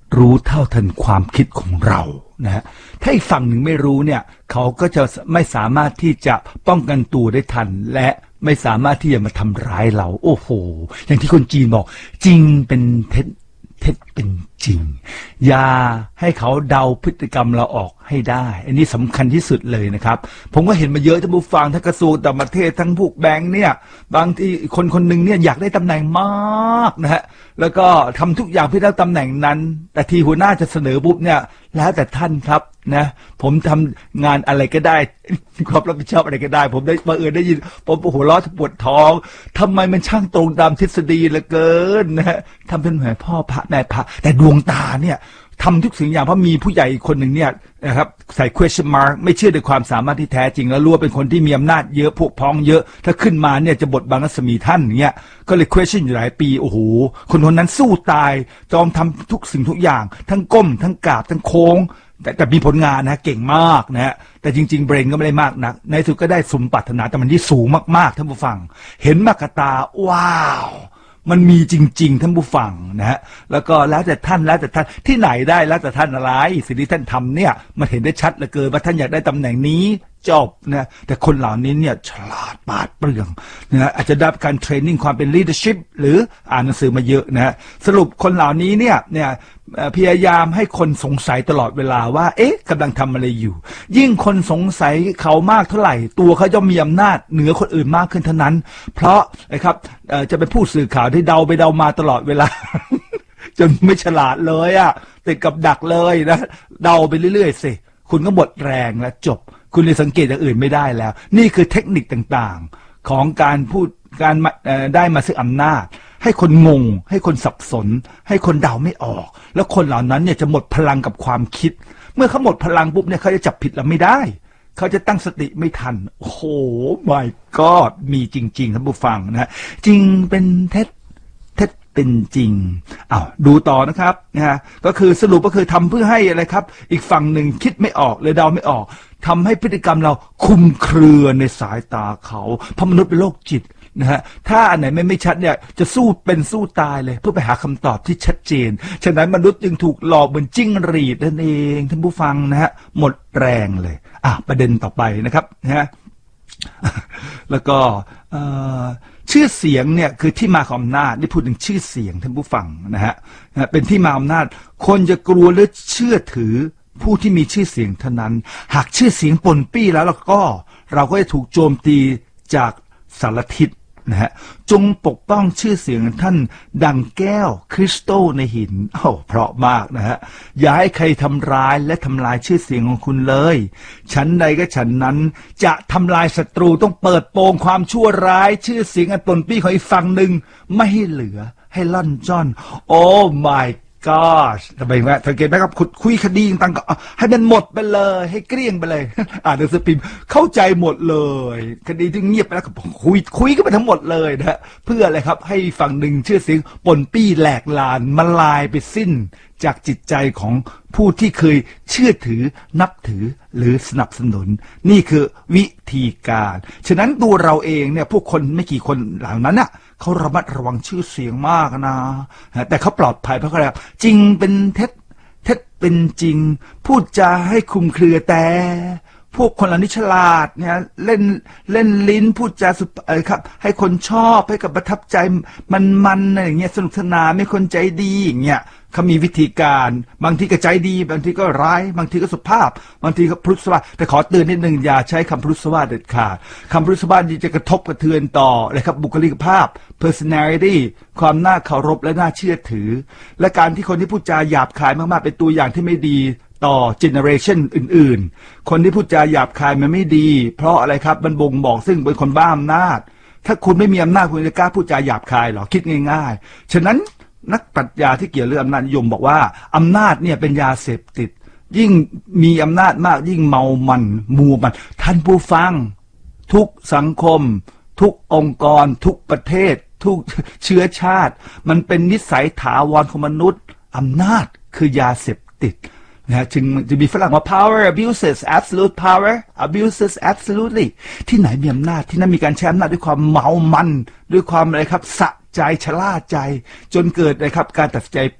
รู้เท่าทันความคิดของเรานะฮะถ้าอีกฝั่งหนึ่งไม่รู้เนี่ยเขาก็จะไม่สามารถที่จะป้องกันตัวได้ทันและไม่สามารถที่จะมาทำร้ายเราโอ้โหอย่างที่คนจีนบอกจริงเป็นเท็จเท็จเป็นจริงอย่าให้เขาเดาพฤติกรรมเราออกให้ได้อันนี้สำคัญที่สุดเลยนะครับผมก็เห็นมาเยอะท่านผู้ฟังทั้งกระทรวงต่างประเทศทั้งพวกแบงค์เนี่ยบางทีคนคนหนึ่งเนี่ยอยากได้ตำแหน่งมากนะฮะแล้วก็ทำทุกอย่างเพื่อได้ตำแหน่งนั้นแต่ทีหัวหน้าจะเสนอปุ๊บเนี่ยแล้วแต่ท่านครับนะผมทำงานอะไรก็ได้ความรับผิดชอบอะไรก็ได้ผมได้บังเอิญได้ยินผมหัวเราะปวดท้องทำไมมันช่างตรงตามทฤษฎีเหลือเกินนะฮะทำเป็นเหมือนพ่อพระแม่พระแต่ดวงตาเนี่ยทำทุกสิ่งอย่างเพราะมีผู้ใหญ่คนหนึ่งเนี่ยนะครับใส่ question mark ไม่เชื่อในความสามารถที่แท้จริงแล้วรู้ว่าเป็นคนที่มีอำนาจเยอะพวกพ้องเยอะถ้าขึ้นมาเนี่ยจะบดบังรัศมีท่านอย่างเงี้ยก็เลย question อยู่หลายปีโอ้โหคนคนนั้นสู้ตายจอมทำทุกสิ่งทุกอย่างทั้งก้มทั้งกราบทั้งโค้งแต่มีผลงานนะเก่งมากนะฮะแต่จริงๆเบรนก็ไม่ได้มากนักในสุดก็ได้สมปรารถนาแต่มันที่สูงมากๆท่านผู้ฟังเห็นมากตาว้าวมันมีจริงๆท่านผู้ฟังนะฮะแล้วก็แล้วแต่ท่านที่ไหนได้แล้วแต่ท่านอะไรสิ่งที่ท่านทำเนี่ยมันเห็นได้ชัดเหลือเกินว่าท่านอยากได้ตำแหน่งนี้จบนะแต่คนเหล่านี้เนี่ยฉลาดปราดเปรื่องนะอาจจะได้การเทรนนิ่งความเป็น leadership หรืออ่านหนังสือมาเยอะนะสรุปคนเหล่านี้เนี่ยพยายามให้คนสงสัยตลอดเวลาว่าเอ๊ะกำลังทำอะไรอยู่ยิ่งคนสงสัยเขามากเท่าไหร่ตัวเขาจะมีอำนาจเหนือคนอื่นมากขึ้นเท่านั้นเพราะนะครับจะเป็นผู้สื่อข่าวที่เดาไปเดามาตลอดเวลา จนไม่ฉลาดเลยอ่ะติดกับดักเลยนะเดาไปเรื่อยๆสิคุณก็หมดแรงแล้วจบคุณเลยสังเกตอย่างอื่นไม่ได้แล้วนี่คือเทคนิคต่างๆของการพูดการได้มาซึ่งอำนาจให้คนงงให้คนสับสนให้คนเดาไม่ออกแล้วคนเหล่านั้นเนี่ยจะหมดพลังกับความคิดเมื่อเขาหมดพลังปุ๊บเนี่ยเขาจะจับผิดเราไม่ได้เขาจะตั้งสติไม่ทันโอ้โห my god มีจริงๆท่านผู้ฟังนะจริงเป็นเท็จเป็นจริงดูต่อนะครับนะฮะก็คือสรุปก็คือทำเพื่อให้อะไรครับอีกฝั่งหนึ่งคิดไม่ออกเลยเดาไม่ออกทำให้พฤติกรรมเราคุมเครือในสายตาเขาเพราะมนุษย์เป็นโรคจิตนะฮะถ้าอันไหนไม่ชัดเนี่ยจะสู้เป็นสู้ตายเลยเพื่อไปหาคำตอบที่ชัดเจนฉะนั้นมนุษย์จึงถูกหลอกเหมือนจิ้งหรีดนั่นเองท่านผู้ฟังนะฮะหมดแรงเลยประเด็นต่อไปนะครับนะฮะแล้วก็ชื่อเสียงเนี่ยคือที่มาของอำนาจได้พูดถึงชื่อเสียงท่านผู้ฟังนะฮะเป็นที่มาอำนาจคนจะกลัวหรือเชื่อถือผู้ที่มีชื่อเสียงเท่านั้นหากชื่อเสียงปนปี้แล้วก็เราก็จะถูกโจมตีจากสารทิศนะฮะจงปกป้องชื่อเสียงท่านดังแก้วคริสตัลในหินเพราะมากนะฮะอย่าให้ใครทำร้ายและทำลายชื่อเสียงของคุณเลยฉันใดก็ฉันนั้นจะทำลายศัตรูต้องเปิดโปงความชั่วร้ายชื่อเสียงอันปนปี้ของอีกฝั่งหนึ่งไม่ให้เหลือให้ล่อนจ้อนโอ้ my gosh ทำไมวะสังเกตไหมครับคุยคดีต่างๆก็ให้มันหมดไปเลยให้เกลี้ยงไปเลยอ่านหนังสือพิมพ์เข้าใจหมดเลยคดีที่เงียบไปแล้วก็คุยก็ไปทั้งหมดเลยนะเพื่ออะไรครับให้ฝั่งหนึ่งชื่อเสียงปนปี้แหลกลานมาลายไปสิ้นจากจิตใจของผู้ที่เคยเชื่อถือนับถือหรือสนับสนุนนี่คือวิธีการฉะนั้นตัวเราเองเนี่ยพวกคนไม่กี่คนเหล่านั้นน่ะเขาระมัดระวังชื่อเสียงมากนะแต่เขาปลอดภัยเพราะอะไรจริงเป็นเท็จเป็นจริงพูดจาให้คลุมเครือแต่พวกคนเหล่านี้ฉลาดเนี่ยเล่นลิ้นพูดจาสุดครับให้คนชอบให้กับประทับใจมันอะไรอย่างเงี้ยสนุกสนานไม่คนใจดีอย่างเงี้ยเขามีวิธีการบางทีก็ใจดีบางทีก็ร้ายบางทีก็สุภาพบางทีก็พรุษวาทแต่ขอเตือนนิดนึงอย่าใช้คำพรุษวาทเด็ดขาดคำพรุษวาทจะกระทบกระเทือนต่อเลยครับบุคลิกภาพ personality ความน่าเคารพและน่าเชื่อถือและการที่คนที่พูดจาหยาบคายมากๆเป็นตัวอย่างที่ไม่ดีต่อเจเนอเรชันอื่นๆคนที่พูดจาหยาบคายมันไม่ดีเพราะอะไรครับมันบ่งบอกซึ่งเป็นคนบ้าอำนาจถ้าคุณไม่มีอำนาจคุณจะกล้าพูดจาหยาบคายหรอคิดง่ายๆฉะนั้นนักปรัชญาที่เกี่ยวเรื่องอำนาจนิยมบอกว่าอำนาจเนี่ยเป็นยาเสพติดยิ่งมีอำนาจมากยิ่งเมามันมัวมันท่านผู้ฟังทุกสังคมทุกองค์กรทุกประเทศทุกเชื้อชาติมันเป็นนิสัยถาวรของมนุษย์อำนาจคือยาเสพติดนะจึงจะมีฝรั่งว่า power abuses absolute power abuses absolutely ที่ไหนมีอำนาจที่นั่นมีการใช้อำนาจด้วยความเมามันด้วยความอะไรครับสะใจชะล่าใจจนเกิดอะไรครับการตัดสินใจผิด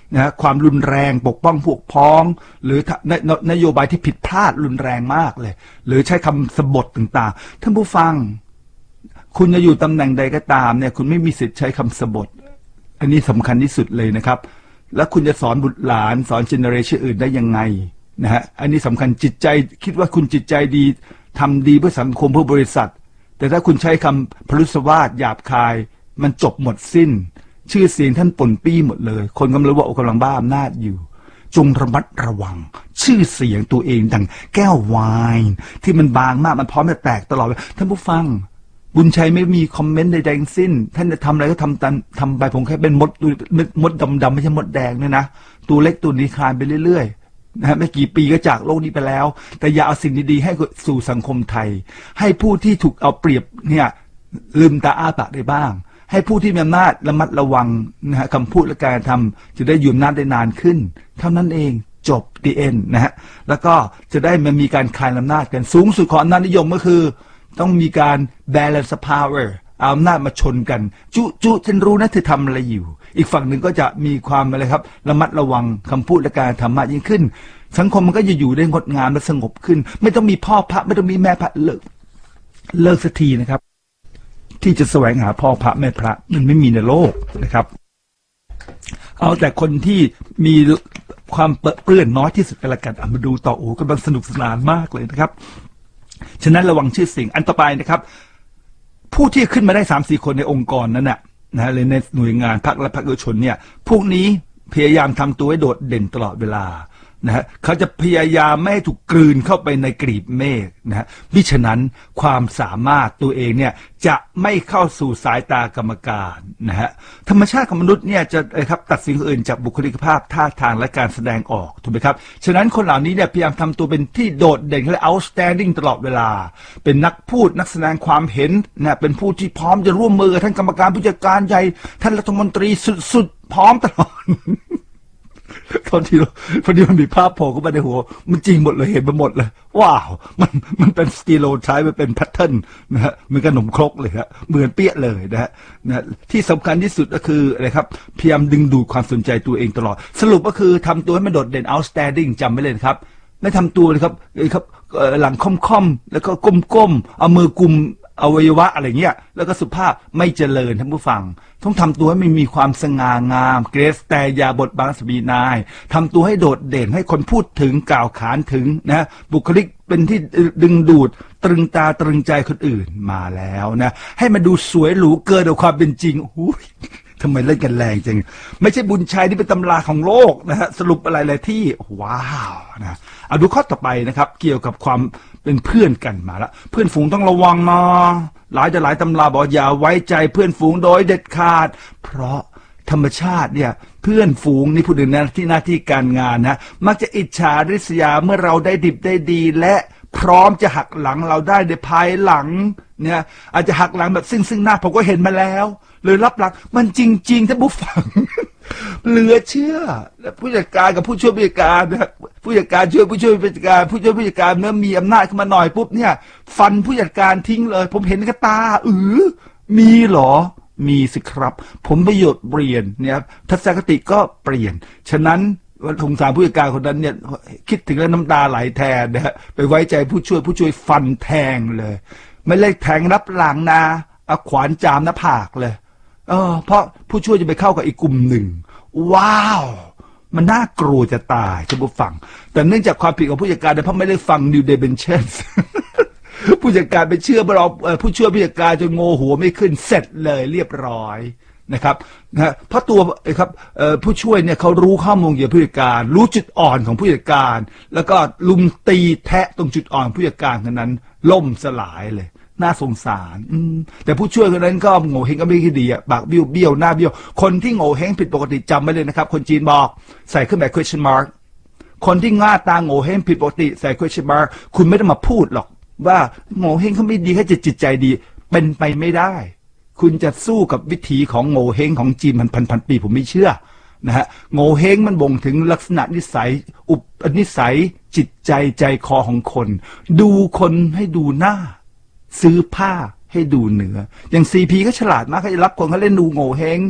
นะความรุนแรงปกป้องพวกพ้องหรือนโยบายที่ผิดพลาดรุนแรงมากเลยหรือใช้คำสบถต่างๆท่านผู้ฟังคุณจะอยู่ตำแหน่งใดก็ตามเนี่ยคุณไม่มีสิทธิ์ใช้คำสบถอันนี้สำคัญที่สุดเลยนะครับแล้วคุณจะสอนบุตรหลานสอนเจเนอเรชันอื่นได้ยังไงนะฮะอันนี้สำคัญจิตใจคิดว่าคุณจิตใจดีทำดีเพื่อสังคมเพื่อบริษัทแต่ถ้าคุณใช้คำพลุสวาทหยาบคายมันจบหมดสิ้นชื่อเสียงท่านป่นปี้หมดเลยคนกำลังว่ากำลังบ้าอำนาจอยู่จงระมัดระวังชื่อเสียงตัวเองดังแก้วไวน์ที่มันบางมากมันพร้อมจะแตกตลอดท่านผู้ฟังบุญชัยไม่มีคอมเมนต์ใดๆสิ้นท่านจะทำอะไรก็ทำไปผมแค่เป็นมดดำๆไม่ใช่มดแดงเนี่ยนะตัวเล็กตัวนี้คลานไปเรื่อยๆนะฮะไม่กี่ปีก็จากโลกนี้ไปแล้วแต่อย่าเอาสิ่งดีๆให้สู่สังคมไทยให้ผู้ที่ถูกเอาเปรียบเนี่ยลืมตาอ้าปากได้บ้างให้ผู้ที่มีอำนาจระมัดระวังนะฮะคำพูดและการทำจะได้อยู่อำนาจได้นานขึ้นเท่านั้นเองจบดีเอ็นนะฮะแล้วก็จะได้มันมีการคลายอำนาจกันสูงสุดของอำนาจนิยมก็คือต้องมีการ balance power เอาอำนาจมาชนกันจุฉันรู้นะเธอทำอะไรอยู่อีกฝั่งหนึ่งก็จะมีความอะไรครับระมัดระวังคำพูดและการทำมากยิ่งขึ้นสังคมมันก็จะอยู่ได้งดงามและสงบขึ้นไม่ต้องมีพ่อพระไม่ต้องมีแม่พระเลิกสักทีนะครับที่จะแสวงหาพ่อพระแม่พระมันไม่มีในโลกนะครับเอาแต่คนที่มีความเปื้อนน้อยที่สุดกันละกันมาดูต่อโอ้กำลังสนุกสนานมากเลยนะครับฉะนั้นระวังชื่อเสียงอันต่อไปนะครับผู้ที่ขึ้นมาได้ 3-4 คนในองค์กรนั้นนะเลยในหน่วยงานพรรคและพรรคเอกชนเนี่ยพวกนี้พยายามทำตัวให้โดดเด่นตลอดเวลานะฮะเขาจะพยายามไม่ให้ถูกกลืนเข้าไปในกลีบเมฆนะฮะมิฉะนั้นความสามารถตัวเองเนี่ยจะไม่เข้าสู่สายตากรรมการนะฮะธรรมชาติของมนุษย์เนี่ยจะครับตัดสินคนอื่นจากบุคลิกภาพท่าทางและการแสดงออกถูกไหมครับฉะนั้นคนเหล่านี้เนี่ยพยายามทำตัวเป็นที่โดดเด่นและ outstanding ตลอดเวลาเป็นนักพูดนักแสดงความเห็นนะเป็นผู้ที่พร้อมจะร่วมมือกับท่านกรรมการผู้จัดการใหญ่ท่านรัฐมนตรีสุดๆพร้อมตลอดพอดีมันมีภาพโผล่เข้ามาในหัวมันจริงหมดเลยเห็นไปหมดเลยว้าวมันเป็นสตีโลไทป์มันเป็นแพทเทิร์นนะฮะเหมือนขนมครกเลยฮะเหมือนเปี้ยเลยนะฮะที่สำคัญที่สุดก็คืออะไรครับพยายามดึงดูดความสนใจตัวเองตลอดสรุปก็คือทำตัวให้มันโดดเด่น outstanding จำไว้เลยครับไม่ทำตัวเลยครับหลังค่อมๆแล้วก็ก้มๆเอามือกุมอวัยวะอะไรเงี้ยแล้วก็สุภาพไม่เจริญท่านผู้ฟังต้องทำตัวให้มันมีความสง่างามเกรซแต่อย่าบดบังสบีนายทำตัวให้โดดเด่นให้คนพูดถึงกล่าวขานถึงนะบุคลิกเป็นที่ดึงดูดตรึงตาตรึงใจคนอื่นมาแล้วนะให้มันดูสวยหรูเกินกว่าความเป็นจริงทำไมเล่นกันแรงจังไม่ใช่บุญชัยที่เป็นตำราของโลกนะฮะสรุปอะไรที่ว้าวนะเอาดูข้อต่อไปนะครับเกี่ยวกับความเป็นเพื่อนกันมาละเพื่อนฝูงต้องระวังนะหลายตำราบอกอย่าไว้ใจเพื่อนฝูงโดยเด็ดขาดเพราะธรรมชาติเนี่ยเพื่อนฝูงนี่พูดถึงหน้าที่การงานนะมักจะอิจฉาริษยาเมื่อเราได้ดิบได้ดีและพร้อมจะหักหลังเราได้ในภายหลังเนี่ยอาจจะหักหลังแบบซึ่งหน้าผมก็เห็นมาแล้วเลยรับหลังมันจริงๆท่านผู้ฟัง เหลือเชื่อผู้จัดการกับผู้ช่วยผู้จัดการนะผู้จัดการช่วยผู้ช่วยผู้จัดการผู้ช่วยผู้จัดการเมื่อมีอำนาจขึ้นมาหน่อยปุ๊บเนี่ยฟันผู้จัดการทิ้งเลยผมเห็นกับตามีเหรอมีสิครับผมประโยชน์เปลี่ยนเนี่ยทัศนคติก็เปลี่ยนฉะนั้นสงสารผู้จัดการคนนั้นเนี่ยคิดถึงแล้วน้ำตาไหลแทนนะฮะไปไว้ใจผู้ช่วยฟันแทงเลยไม่เล่นแทงรับหลังนะเอาขวานจามหน้าผากเลยเพราะผู้ช่วยจะไปเข้ากับอีกกลุ่มหนึ่งว้าวมันน่ากลัวจะตายท่านผู้ฟังแต่เนื่องจากความผิดของผู้จัดการเพราะไม่ได้ฟัง New Dimensions ผู้จัดการไปเชื่อเราผู้ช่วยผู้จัดการจนโง่หัวไม่ขึ้นเสร็จเลยเรียบร้อยนะครับนะเพราะตัวครับผู้ช่วยเนี่ยเขารู้ข้อมูลเกี่ยวกับผู้จัดการรู้จุดอ่อนของผู้จัดการแล้วก็ลุมตีแทะตรงจุดอ่อนผู้จัดการนั้นล่มสลายเลยน่าสงสารแต่ผู้ช่วยคนนั้นก็โง่เฮงก็ไม่ค่อยดีปากเบี้ยวหน้าเบี้ยวคนที่โง่เฮงผิดปกติจำไว้เลยนะครับคนจีนบอกใส่เครื่องหมาย question mark คนที่ง่าตาโง่เฮงผิดปกติใส่ question mark คุณไม่ต้องมาพูดหรอกว่าโง่เฮงเขาไม่ดีแค่จิตใจดีเป็นไปไม่ได้คุณจะสู้กับวิถีของโง่เฮงของจีนพันปีผมไม่เชื่อนะฮะโง่เฮงมันบ่งถึงลักษณะนิสัยนิสัยจิตใจใจคอของคนดูคนให้ดูหน้าซื้อผ้าให้ดูเนื้ออย่างซีพีก็ฉลาดมากเขาจะรับคนเขาเล่นดูโง่เฮง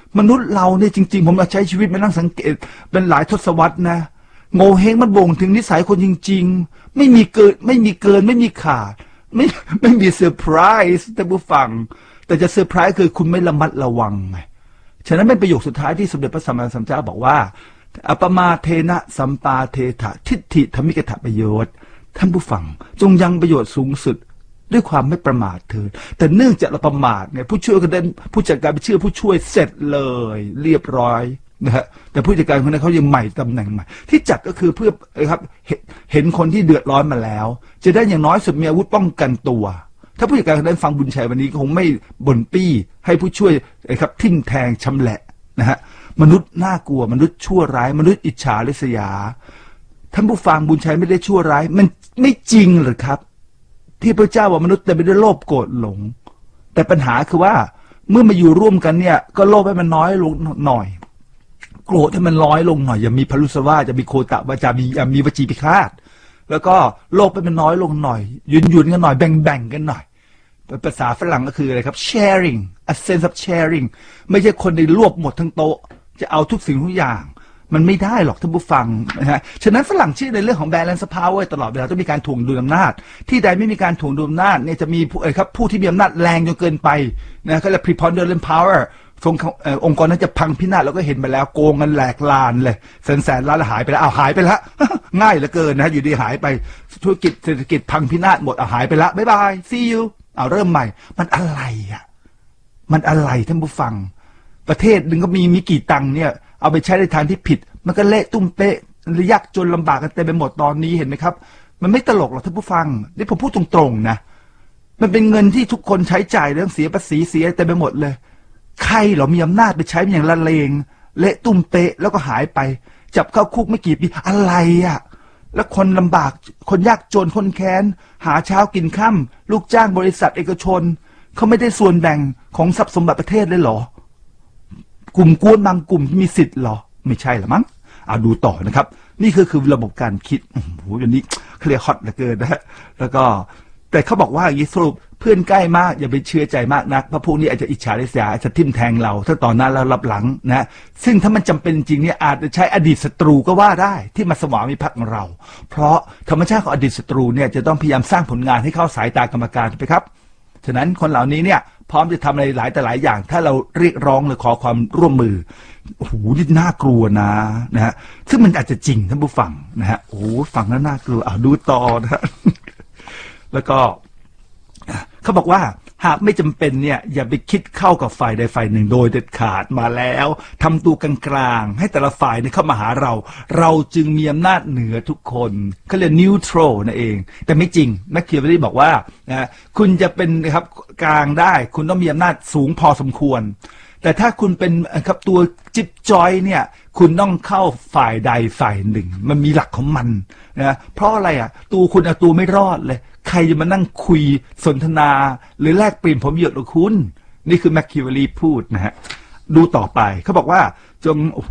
มนุษย์เราเนี่ยจริงๆผมมาใช้ชีวิตมานั่งสังเกตเป็นหลายทศวรรษนะโง่เฮงมันบ่งถึงนิสัยคนจริงๆไม่มีเกินไม่มีขาดไม่มีเซอร์ไพรส์แต่ผู้ฟังแต่จะเซอร์ไพรส์คือคุณไม่ระมัดระวังไงฉะนั้นเป็นประโยคสุดท้ายที่สมเด็จพระสัมมาสัมพุทธเจ้าบอกว่าอัปมาเทนะสัมปาเทถะทิฏฐิธรรมิกถประโยชน์ท่านผู้ฟังจงยังประโยชน์สูงสุดด้วยความไม่ประมาทเถิดแต่เนื่องจากเราประมาทเนี่ยผู้ช่วยก็ได้ผู้จัดการไปเชื่อผู้ช่วยเสร็จเลยเรียบร้อยนะฮะแต่ผู้จัดการคนนั้นเขายังใหม่ตำแหน่งใหม่ที่จัดก็คือเพื่อครับเห็นคนที่เดือดร้อนมาแล้วจะได้อย่างน้อยสุดมีอาวุธป้องกันตัวถ้าผู้จัดการคนนั้นฟังบุญชัยวันนี้คงไม่บ่นปี้ให้ผู้ช่วยครับทิ่มแทงชำแหละนะฮะมนุษย์น่ากลัวมนุษย์ชั่วร้ายมนุษย์อิจฉาริษยาท่านผู้ฟังบุญชัยไม่ได้ชั่วร้ายมันไม่จริงหรือครับที่พระเจ้าว่ามนุษย์แต่ไม่ได้โลภโกรธหลงแต่ปัญหาคือว่าเมื่อมาอยู่ร่วมกันเนี่ยก็โลภให้มันน้อยลงหน่อยโกรธให้มันน้อยลงหน่อยอย่ามีพลุสวาจะมีโคตะวาจามีวจีพิฆาตแล้วก็โลภให้มันน้อยลงหน่อยยุนกันหน่อยแบ่งกันหน่อยภาษาฝรั่งก็คืออะไรครับ sharing a sense of sharing ไม่ใช่คนในรวบหมดทั้งโต๊ะจะเอาทุกสิ่งทุกอย่างมันไม่ได้หรอกท่านผู้ฟังนะฮะฉะนั้นฝรั่งเชื่อในเรื่องของ balance power ตลอดเวลาต้องมีการถ่วงดุลอำนาจที่ใดไม่มีการถ่วงดุลอำนาจเนี่ยจะมีผู้ที่มีอำนาจแรงจนเกินไปนะก็เรียก preponderant power องค์กรนั้นจะพังพินาศแล้วก็เห็นไปแล้วโกงกันแหลกลานเลยแสนล้านหายไปแล้วหายไปแล้วง่ายเหลือเกินนะอยู่ดีหายไปธุรกิจเศรษฐกิจพังพินาศหมดหายไปแล้วบ๊ายบาย see you เริ่มใหม่มันอะไรอ่ะมันอะไรท่านผู้ฟังประเทศหนึ่งก็มีกี่ตังค์เนี่ยเอาไปใช้ในทางที่ผิดมันก็เละตุ้มเป๊ะยากจนลำบากกันเต็มไปหมดตอนนี้เห็นไหมครับมันไม่ตลกหรอกท่านผู้ฟังนี่ผมพูดตรงๆนะมันเป็นเงินที่ทุกคนใช้จ่ายเรื่องเสียภาษีเสียเต็มไปหมดเลยใครเหรอมีอำนาจไปใช้อย่างละเลงเละตุ้มเป๊ะแล้วก็หายไปจับเข้าคุกไม่กี่ปีอะไรอ่ะแล้วคนลำบากคนยากจนคนแค้นหาเช้ากินค่ำลูกจ้างบริษัทเอกชนเขาไม่ได้ส่วนแบ่งของทรัพย์สมบัติประเทศเลยเหรอกลุ่มกวนบางกลุ่มที่มีสิทธิ์เหรอไม่ใช่หรอมั้งดูต่อนะครับนี่คือระบบการคิดโอ้โหอย่างนี้เคลียร์ฮอตเหลือเกินนะฮะแล้วก็แต่เขาบอกว่าอย่างนี้สรุปเพื่อนใกล้มากอย่าไปเชื่อใจมากนักเพราะพวกนี้อาจจะอิจฉาริษยาอาจจะทิ่มแทงเราถ้าตอนนั้นเรารับหลังนะซึ่งถ้ามันจำเป็นจริงเนี่ยอาจจะใช้อดีตศัตรูก็ว่าได้ที่มาสวามิภักดิ์ของเราเพราะธรรมชาติของอดีตศัตรูเนี่ยจะต้องพยายามสร้างผลงานให้เข้าสายตากรรมการไปครับฉะนั้นคนเหล่านี้เนี่ยพร้อมจะทำอะไรหลายแต่หลายอย่างถ้าเราเรียกร้องหรือขอความร่วมมือโอ้โหนี่น่ากลัวนะฮะซึ่งมันอาจจะจริงท่านผู้ฟังนะฮะโอ้ฟังแล้วน่ากลัวดูต่อนะฮะแล้วก็เขาบอกว่าหากไม่จำเป็นเนี่ยอย่าไปคิดเข้ากับฝ่ายใดฝ่ายหนึ่งโดยเด็ดขาดมาแล้วทำตัวกลางๆให้แต่ละฝ่ายเนี่ยเข้ามาหาเราจึงมีอำนาจเหนือทุกคนเขาเรียก neutral นั่นเองแต่ไม่จริงแมคคิวเวลลี่บอกว่านะคุณจะเป็นครับกลางได้คุณต้องมีอำนาจสูงพอสมควรแต่ถ้าคุณเป็นครับตัวจิ๊บจอยเนี่ยคุณต้องเข้าฝ่ายใดฝ่ายหนึ่งมันมีหลักของมันนะเพราะอะไรตัวคุณเอาตัวไม่รอดเลยใครจะมานั่งคุยสนทนาหรือแลกเปลี่ยนผลประโยชน์กับคุณนี่คือแมคคิวเวลลี่พูดนะฮะดูต่อไปเขาบอกว่าจงโอ้โห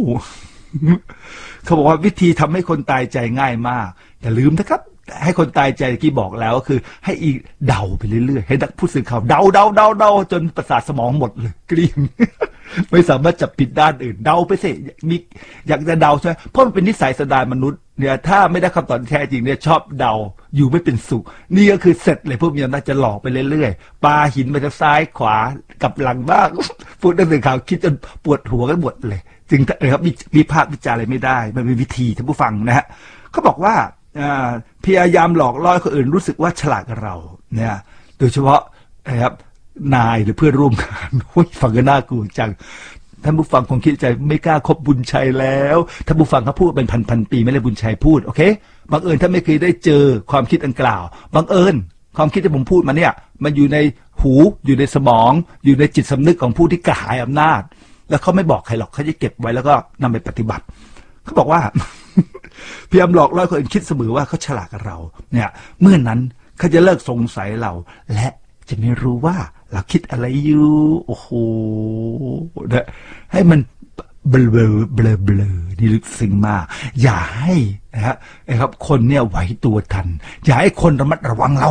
เขาบอกว่าวิธีทำให้คนตายใจง่ายมากอย่าลืมนะครับให้คนตายใจที่บอกแล้วก็คือให้อีกเดาไปเรื่อยๆให้นักผู้สื่อข่าวเดาจนประสาทสมองหมดเลยเกลี้ยง ไม่สามารถจับผิดด้านอื่นเดาไปสิมีอยากจะเดาใช่ไหมเพราะมันเป็นนิสัยสันดานมนุษย์เนี่ยถ้าไม่ได้คำตอบแท้จริงเนี่ยชอบเดาอยู่ไม่เป็นสุขนี่ก็คือเสร็จเลยพวกมีอำนาจจะหลอกไปเรื่อยๆปาหินไปทางซ้ายขวากับหลังบ้างพูดนักสื่อข่าวคิดจนปวดหัวกันหมดเลยจึงครับมีภาควิจารณ์อะไรไม่ได้มันเป็นวิธีท่านผู้ฟังนะฮะเขาบอกว่าพยายามหลอกล่อคนอื่นรู้สึกว่าฉลาดกว่าเราเนี่ยโดยเฉพาะนะครับนายหรือเพื่อนร่วมงานฟังก็น่ากลัวจังท่านผู้ฟังคงคิดใจไม่กล้าคบบุญชัยแล้วท่านผู้ฟังเขาพูดเป็นพันปีไม่ได้บุญชัยพูดโอเคบังเอิญถ้าไม่เคยได้เจอความคิดดังกล่าวบังเอิญความคิดที่ผมพูดมาเนี่ยมันอยู่ในหูอยู่ในสมองอยู่ในจิตสำนึกของผู้ที่กระหายอำนาจแล้วเขาไม่บอกใครหรอกเขาจะเก็บไว้แล้วก็นำไปปฏิบัติเขาบอกว่าพยายามหลอกล่อคนอื่นคิดเสมอว่าเขาฉลาดกับเราเนี่ยเมื่อนั้นเขาจะเลิกสงสัยเราและจะไม่รู้ว่าเราคิดอะไรอยู่โอ้โหนะให้มันเบลอนี่ลึกซึ้งมากอย่าให้นะครับคนเนี่ยไหวตัวทันอย่าให้คนระมัดระวังเรา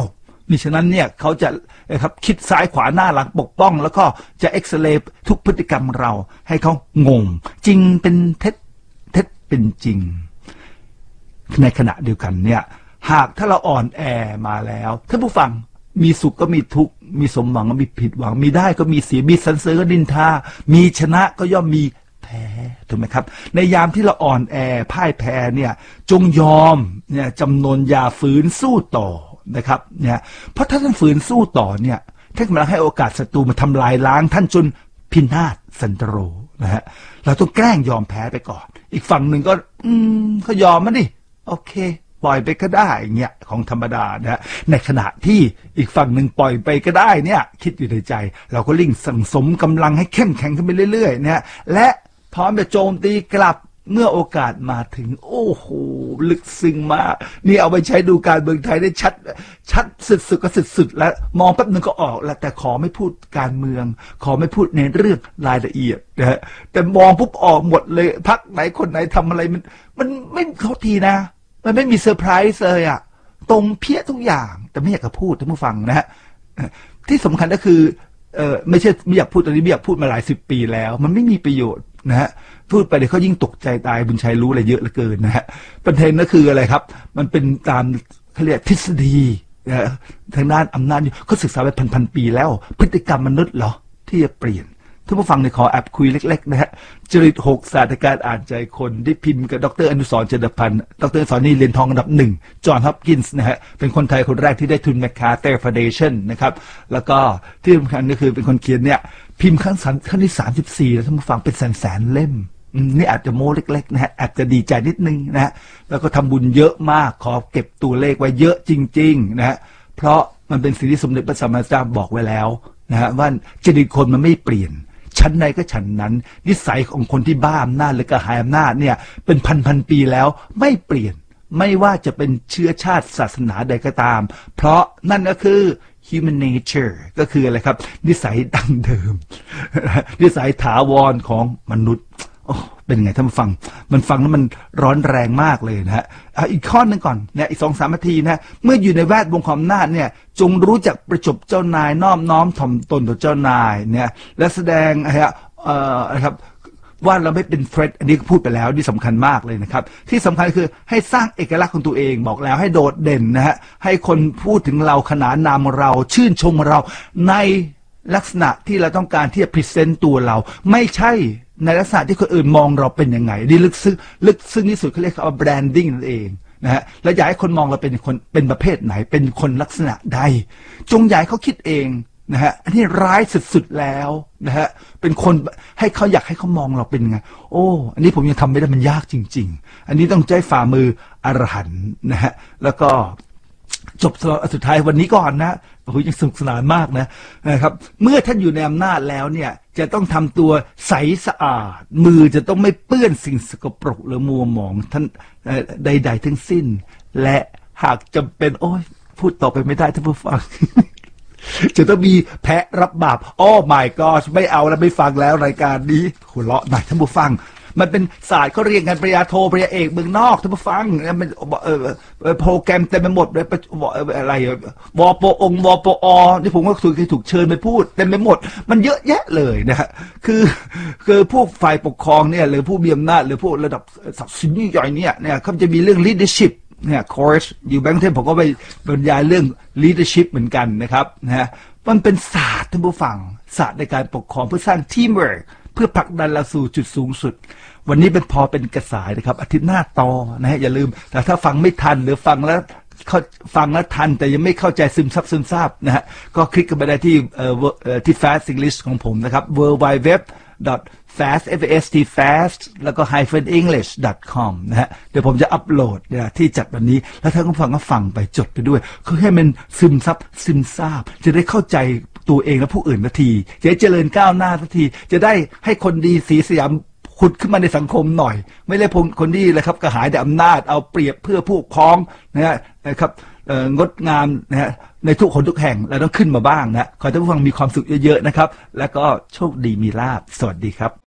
มิฉะนั้นเนี่ยเขาจะครับคิดซ้ายขวาหน้าหลังปกป้องแล้วก็จะเอ็กซเรย์ทุกพฤติกรรมเราให้เขางงจริงเป็นเท็จเป็นจริงในขณะเดียวกันเนี่ยหากถ้าเราอ่อนแอมาแล้วท่านผู้ฟังมีสุขก็มีทุกข์มีสมหวังก็มีผิดหวังมีได้ก็มีเสียมีสรรเสริญก็นินทามีชนะก็ย่อมมีแพ้ถูกไหมครับในยามที่เราอ่อนแอพ่ายแพ้เนี่ยจงยอมเนี่ยจำนวนอย่าฝืนสู้ต่อนะครับเนี่ยเพราะถ้าท่านฝืนสู้ต่อเนี่ยท่านกำลังให้โอกาสศัตรูมาทำลายล้างท่านจนพินาศสันตโรนะฮะเราต้องแกล้งยอมแพ้ไปก่อนอีกฝั่งหนึ่งก็ก็ยอมมันดิโอเคปล่อยไปก็ได้เงี้ยของธรรมดานะฮะในขณะที่อีกฝั่งหนึ่งปล่อยไปก็ได้เนี่ยคิดอยู่ในใจเราก็ลิ่งสั่งสมกำลังให้เข้มแข็งขึ้นไปเรื่อยๆเนี่ยและพร้อมจะโจมตีกลับเมื่อโอกาสมาถึงโอ้โหลึกซึ้งมากนี่เอาไปใช้ดูการเมืองไทยได้ชัดสุดๆก็สุดๆแล้วมองแป๊บนึงก็ออกแล้วแต่ขอไม่พูดการเมืองขอไม่พูดในเรื่องรายละเอียดนะฮะแต่มองปุ๊บออกหมดเลยพรรคไหนคนไหนทำอะไรมันไม่เข้าทีนะมันไม่มีเซอร์ไพรส์เลยอ่ะตรงเพี้ยทุกอย่างแต่ไม่อยากจะพูดท่านผู้ฟังนะฮะที่สำคัญก็คือไม่ใช่ไม่อยากพูดตอนนี้ไม่อยากพูดมาหลายสิบปีแล้วมันไม่มีประโยชน์นะฮะพูดไปเดี๋ยวเขายิ่งตกใจตายบุญชัยรู้อะไรเยอะเหลือเกินนะฮะประเด็นก็คืออะไรครับมันเป็นตามเขาเรียกทฤษฎีทางด้านอำนาจเขาศึกษาไปพันปีแล้วพฤติกรรมมนุษย์เหรอที่จะเปลี่ยนท่านผู้ฟังในขอแอบคุยเล็กๆนะฮะจริต6ศาสตร์การอ่านใจคนได้พิมพ์กับดร.อนุสรณ์ เจริญพันธ์ดร.อนุสรณ์นี่เรียนทองอันดับ1จอห์นฮอปกินส์นะฮะเป็นคนไทยคนแรกที่ได้ทุนแมคคาร์เตอร์ฟาวเดชั่นนะครับแล้วก็ที่สำคัญก็คือเป็นคนเขียนเนี่ยพิมพ์ครั้งที่34แล้วท่านผู้ฟังเป็นแสนเล่มนี่อาจจะโม้เล็กๆนะฮะอาจจะดีใจนิดนึงนะฮะแล้วก็ทำบุญเยอะมากขอเก็บตัวเลขไว้เยอะจริงๆนะฮะเพราะมันเป็นสิ่งที่สมเด็จพระสัมมาสัมพุทธเจ้าบอกไว้แล้วนะฮะว่าจริตคนมันไม่เปลี่ยนชั้นใดก็ชั้นนั้นนิสัยของคนที่บ้าอำนาจหรือกระหายอำนาจเนี่ยเป็นพันปีแล้วไม่เปลี่ยนไม่ว่าจะเป็นเชื้อชาติศาสนาใดก็ตามเพราะนั่นก็คือ human nature ก็คืออะไรครับนิสัยดั้งเดิม นิสัยถาวรของมนุษย์เป็นไงท่านผู้ฟังมันฟังแล้วมันร้อนแรงมากเลยนะฮะอีกข้อนึงก่อนเนี่ยอีก 2-3 นาทีนะเมื่ออยู่ในแวดวงความอำนาจเนี่ยจงรู้จักประจบเจ้านายน้อมน้อมถ่อมตนต่อเจ้านายเนี่ยและแสดงนะครับว่าเราไม่เป็นเทรดอันนี้พูดไปแล้วนี่สำคัญมากเลยนะครับที่สำคัญคือให้สร้างเอกลักษณ์ของตัวเองบอกแล้วให้โดดเด่นนะฮะให้คนพูดถึงเราขนานนามเราชื่นชมเราในลักษณะที่เราต้องการที่จะพรีเซนต์ตัวเราไม่ใช่ในลักษณะที่คนอื่นมองเราเป็นยังไงนี่ลึกซึ้งที่สุดเขาเรียกว่าแบรนดิ้งนั่นเองนะฮะแล้วอยากให้คนมองเราเป็นคนเป็นประเภทไหนเป็นคนลักษณะใดจงอยากเขาคิดเองนะฮะอันนี้ร้ายสุดๆแล้วนะฮะเป็นคนให้เขาอยากให้เขามองเราเป็นไงโอ้อันนี้ผมยังทำไม่ได้มันยากจริงๆอันนี้ต้องใช้ฝ่ามืออรหันต์นะฮะแล้วก็จบสุดท้ายวันนี้ก่อนนะโอ้ยยังสนุกสนานมากนะครับเมื่อท่านอยู่ในอำนาจแล้วเนี่ยจะต้องทำตัวใสสะอาดมือจะต้องไม่เปื้อนสิ่งสกปรกหรือมัวหมองท่านใดๆทั้งสิ้นและหากจำเป็นโอ้ยพูดต่อไปไม่ได้ท่านผู้ฟัง จะต้องมีแพะรับบาปโอ้ my god ไม่เอาแล้วไม่ฟังแล้วรายการนี้หัวเราะหน่อยท่านผู้ฟังมันเป็นศาสตร์เขาเรียนกันปริญญาโทปริญญาเอกเมืองนอกท่านผู้ฟังมันโปรแกรมเต็มไปหมดเลยอะไรวปองวปอที่ผมก็ถูกเชิญไปพูดเต็มไปหมดมันเยอะแยะเลยนะฮะคือพวกฝ่ายปกครองเนี่ยหรือผู้มีอำนาจหรือพวกระดับศักดิ์ศรีใหญ่เนี่ยเขาจะมีเรื่อง leadership เนี่ยคอร์สอยู่แบงค์เทนผมก็ไปบรรยายเรื่อง leadership เหมือนกันนะครับนะมันเป็นศาสตร์ท่านผู้ฟังศาสตร์ในการปกครองเพื่อสร้าง teamworkเพื่อผลักดันเราสู่จุดสูงสุดวันนี้เป็นพอเป็นกระสายนะครับอาทิตย์หน้าต่อนะฮะอย่าลืมแต่ถ้าฟังไม่ทันหรือฟังแล้วทันแต่ยังไม่เข้าใจซึมซับนะฮะก็คลิกกันไปได้ที่ Fast English ของผมนะครับ www.fast แล้วก็ -english.com นะฮะเดี๋ยวผมจะอัปโหลดที่จัดวันนี้แล้วท่านผู้ฟังก็ฟังไปจดไปด้วยคือให้มันซึมซาบจะได้เข้าใจตัวเองและผู้อื่นทันทีจะได้เจริญก้าวหน้าทันทีจะได้ให้คนดีศรีสยามขุดขึ้นมาในสังคมหน่อยไม่ได้คนดีเลยครับกระหายแต่อำนาจเอาเปรียบเพื่อผู้พ้องนะครับงดงามนะฮะในทุกคนทุกแห่งเราต้องขึ้นมาบ้างนะขอให้ท่านผู้ฟังมีความสุขเยอะๆนะครับแล้วก็โชคดีมีลาภสวัสดีครับ